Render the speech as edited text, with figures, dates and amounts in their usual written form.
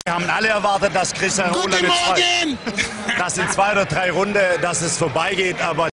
Wir haben alle erwartet, dass Cristiano Ronaldo, dass in 2 oder 3 Runden, dass es vorbeigeht, aber